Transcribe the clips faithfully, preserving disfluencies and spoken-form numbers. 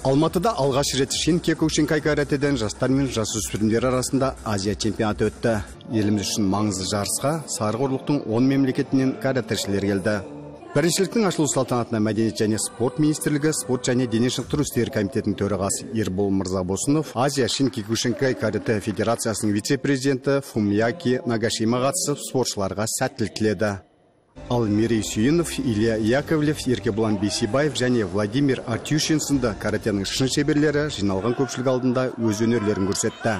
Алматыда алғаш рет Шин Киокушинкай каратэден жастар мен жасөспірімдер арасында Азия чемпионаты өтті. Еліміз үшін маңызды жарысқа сары құрлықтың он мемлекетінен каратэшілер келді. Біріншіліктің ашылу салтанатына Мәдениет және спорт министрлігі, спорт және дене шынықтыру істері комитетінің төрағасы Ербол Мырзабосынов, Азия Шин Киокушинкай каратэ федерациясының вице-президенті Фумияки Нагашима қатысып, спортшыларға сәттілік тіледі. Ал Мерей Сүйінов, Илья Яковлев, Еркебұлан Бейсебаев және Владимир Артюшин сынды каратенің шын шеберлері жиналған көпшілік алдында өз өнерлерін көрсетті.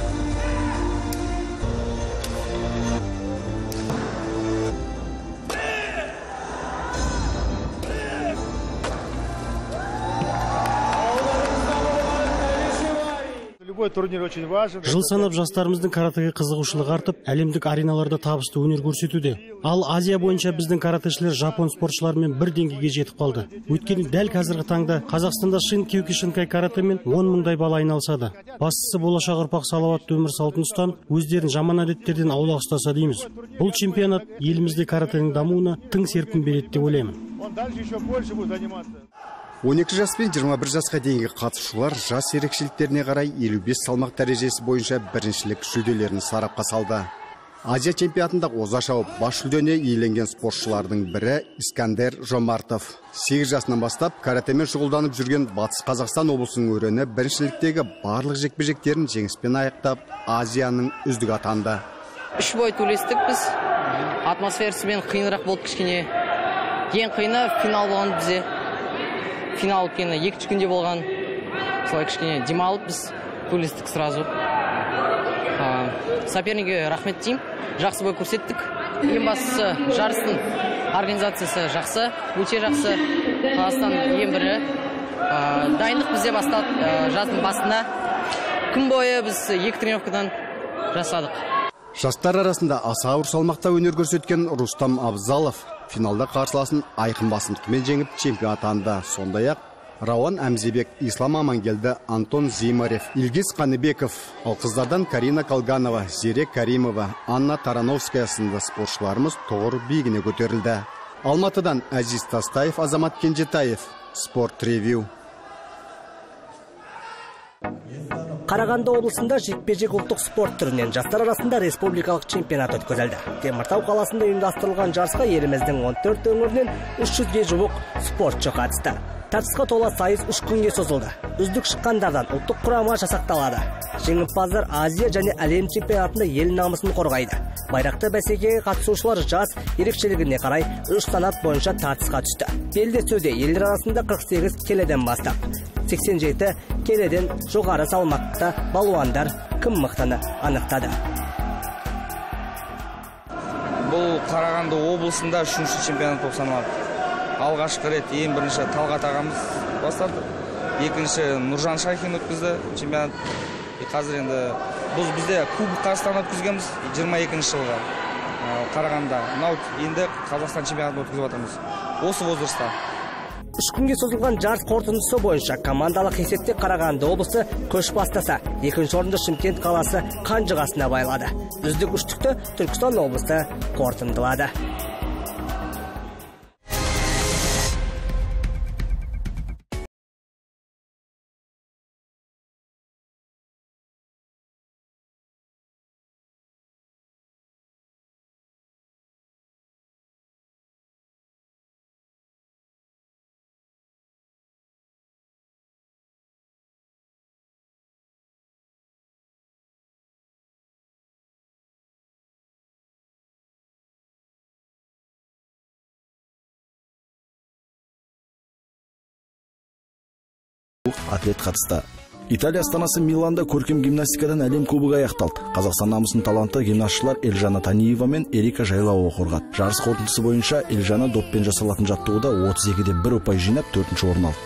Жыл санап жастарымыздың каратэге қызығушылығы артып, әлемдік ареналарда табысты өнер көрсетуде. Ал Азия бойынша біздің каратэшілер жапон спортшыларымен бір деңгейге жетіп қалды. Өйткені дәл қазіргі таңда Қазақстанда Шин Киокушинкай каратэмен он мыңдай бала айналысады. Бастысы болашақ ұрпақ салауатты өмір салтын ұстанып, өздерін жаман әдеттерден аулақ ұстаса дейміз. Бұл чемпионат елімізде каратэның дамуына тың серпін береді деп ойлаймын. он екі жас пен жиырма бір жасқа дейінгі қатысушылар жас ерекшеліктеріне қарай елу бес салмақ дәрежесі бойынша біріншілік жүлделерін сарапқа салды. Азия чемпионатында оза шауып бас жүлдені иеленген спортшылардың бірі Искандер Жомартов. сегіз жасынан бастап каратэмен шұғылданып жүрген Батыс Қазақстан облысының өрені біріншіліктегі барлық жекпе-жектерін жеңіспен аяқтап, Азияның үздігі атанды. Үш бой төлестік біз. Атмосферасымен қиынырақ болды кішкене. Ең қиыны финал болған бізде. Финал өткені екі күнде болған. Солай кішкене демалып біз төлестік сразу. Соперниге рахмет деймін. Жақсы бой көрсеттік. Ең бастысы жарыстың организациясы жақсы, өте жақсы. Қазақстан ең бірі. Дайындық бізде басталып, жаздың басында күн бойы біз екі тренировкадан жасадық. Жастар арасында аса ауыр салмақта өнер көрсеткен Рустам Абзалов финалда қарсыласын айқын басымдықпен жеңіп чемпион атанды. Сондай-ақ Рауан Әмзебек, Ислам Амангелді, Антон Зимарев, Илгиз Қаныбеков, ал қыздардан Карина Калганова, Зере Каримова, Анна Тарановская сынды спортшыларымыз тұғыр биігіне көтерілді. Алматыдан Әзиз Тастаев, Азамат Кенжетаев, Спорт Ревью. Қарағанды облысында жекпе-жек ұлттық спорт түрінен жастар арасында республикалық чемпионат өткізілді. Теміртау қаласында ұйымдастырылған жарысқа еліміздің он төрт өңірінен үш жүзге жуық спортшы қатысты. Тартысқа тола сайыс үш күнге созылды. Үздік шыққандардан ұлттық құрама жасақталады. Жеңімпаздар Азия және әлем чемпионатында ел намысын қорғайды. Байрақты бәсекеге қатысушылар жас ерекшелігіне қарай үш санат бойынша тартысқа түсті. Белдесуде елдер арасында қырық сегіз келеден бастап сексен жеті келеден жоғары салмақта балуандар кім мықтыны анықтады. Бұл Қарағанды облысында үшінші чемпионат болып саналады. Алғашқы рет ең бірінші Талғат ағамыз бастады. Екінші Нұржан Шайхин өткізді чемпионат. Қазір енді біз бізде кубок Қазақстан өткізгенбіз жиырма екінші жылға Қарағанда. Мынау енді Қазақстан чемпионатын өткізіп жатырмыз. Осы возраста. Үш күнге созылған жарыс қорытындысы бойынша командалық есепте Қарағанды облысы көш бастаса, екінші орынды Шымкент қаласы қанжығасына байлады. Үздік үштікті Түркістан облысы қорытындылады. Атлет қатысты. Италия астанасы Миланда көркем гимнастикадан әлем кубогы аяқталды. Қазақстан намысын талантты гимнастшылар Эльжана Таниева мен Эрика Жайлауова қорғады. Жарыс қорытындысы бойынша Эльжана доппен жасалатын жаттығуда отыз екіде бір ұпай жинап төртінші орын алды.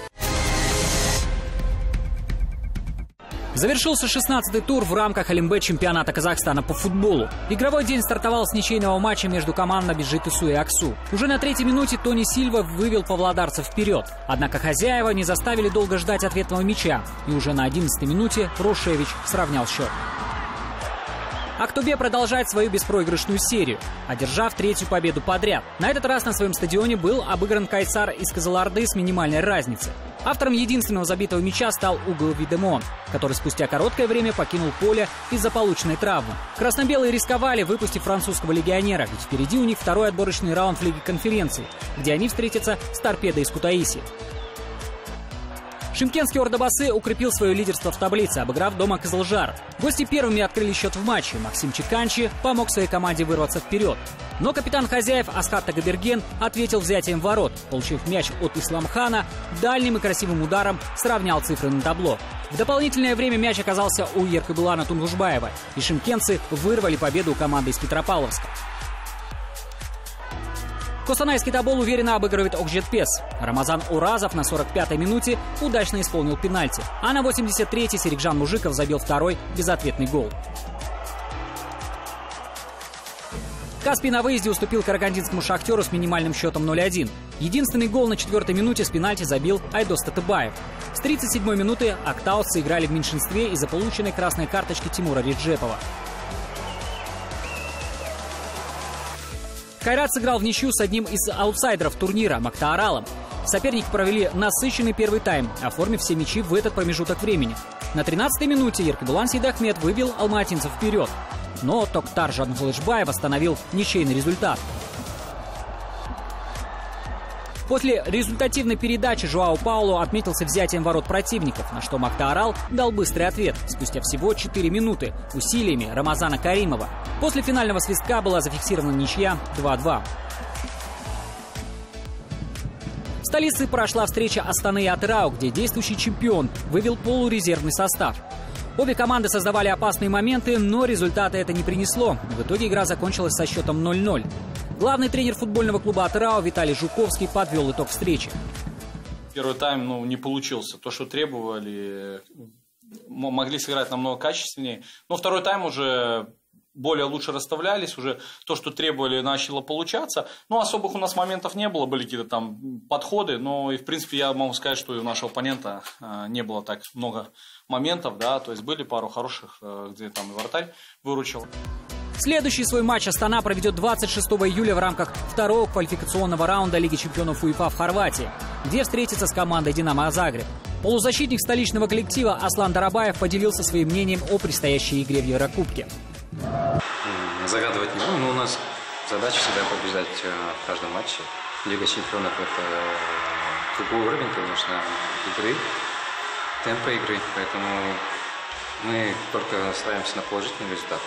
Завершился шестнадцатый тур в рамках ЛМБ чемпионата Казахстана по футболу. Игровой день стартовал с ничейного матча между командами Житису и Аксу. Уже на третьей минуте Тони Сильва вывел павлодарцев вперед. Однако хозяева не заставили долго ждать ответного мяча. И уже на одиннадцатой минуте Рошевич сравнял счет. Актобе продолжает свою беспроигрышную серию, одержав третью победу подряд. На этот раз на своем стадионе был обыгран Кайсар из Кызылорды с минимальной разницей. Автором единственного забитого мяча стал Уго Видемон, который спустя короткое время покинул поле из-за полученной травмы. Красно-белые рисковали, выпустив французского легионера, ведь впереди у них второй отборочный раунд в Лиге конференции, где они встретятся с Торпедо из Кутаиси. Шымкентский Ордабасы укрепил свое лидерство в таблице, обыграв дома Кызылжар. Гости первыми открыли счет в матче. Максим Чиканчи помог своей команде вырваться вперед. Но капитан хозяев Асхат Тагаберген ответил взятием ворот. Получив мяч от Исламхана, дальним и красивым ударом сравнял цифры на табло. В дополнительное время мяч оказался у Еркебулана Тунгушбаева, и шымкентцы вырвали победу у команды из Петропавловска. Костанайский Тобол уверенно обыгрывает Окжетпес. Рамазан Уразов на сорок пятой минуте удачно исполнил пенальти. А на восемьдесят третьей Серикжан Мужиков забил второй безответный гол. Каспий на выезде уступил карагандинскому «Шахтеру» с минимальным счетом ноль один. Единственный гол на четвертой минуте с пенальти забил Айдос Татыбаев. С тридцать седьмой минуты актаусцы играли в меньшинстве из-за полученной красной карточки Тимура Реджепова. Кайрат сыграл в ничью с одним из аутсайдеров турнира – Мактааралом. Соперники провели насыщенный первый тайм, оформив все мячи в этот промежуток времени. На тринадцатой минуте Еркебулан Сейдахмет выбил алматинцев вперед. Но Токтар Жанғылышбаев восстановил ничейный результат. После результативной передачи Жоау Пауло отметился взятием ворот противников, на что Мактаарал дал быстрый ответ спустя всего четыре минуты усилиями Рамазана Каримова. После финального свистка была зафиксирована ничья два-два. В столице прошла встреча Астаны и Атырау, где действующий чемпион вывел полурезервный состав. Обе команды создавали опасные моменты, но результата это не принесло. В итоге игра закончилась со счетом ноль ноль. Главный тренер футбольного клуба Атырау Виталий Жуковский подвел итог встречи. Первый тайм ну, не получился. То, что требовали, могли сыграть намного качественнее. Но второй тайм уже более лучше расставлялись, уже то, что требовали, начало получаться. Ну, особых у нас моментов не было, были какие-то там подходы, но и в принципе я могу сказать, что и у нашего оппонента не было так много моментов, да, то есть были пару хороших, где там и вратарь выручил. Следующий свой матч Астана проведет двадцать шестого июля в рамках второго квалификационного раунда Лиги чемпионов УЕФА в Хорватии, где встретится с командой «Динамо Загреб». Полузащитник столичного коллектива Аслан Дарабаев поделился своим мнением о предстоящей игре в Еврокубке. Загадывать не буду, но у нас задача всегда побеждать в каждом матче. Лига чемпионов – это другой уровень, конечно, игры, темпа игры, поэтому мы только стараемся на положительный результат.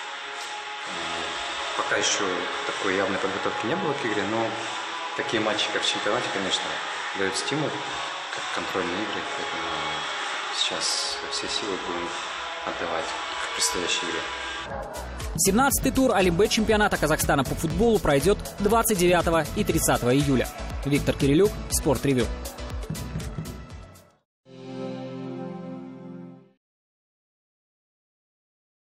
Пока еще такой явной подготовки не было к игре, но такие матчи, как в чемпионате, конечно, дают стимул, как контрольные игры, поэтому сейчас все силы будем отдавать в предстоящей игре. семнадцатый тур Олимбет чемпионата Казахстана по футболу пройдет двадцать девятого и тридцатого июля. Виктор Кирилюк, Спорт Ревью.